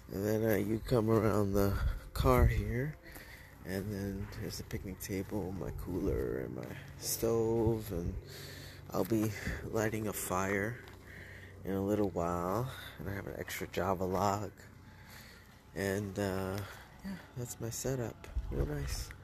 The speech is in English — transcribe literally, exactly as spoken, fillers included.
And then uh, you come around the car here, and then there's the picnic table, my cooler, and my stove, and I'll be lighting a fire in a little while, and I have an extra Java log, and uh, yeah, that's my setup. Real nice.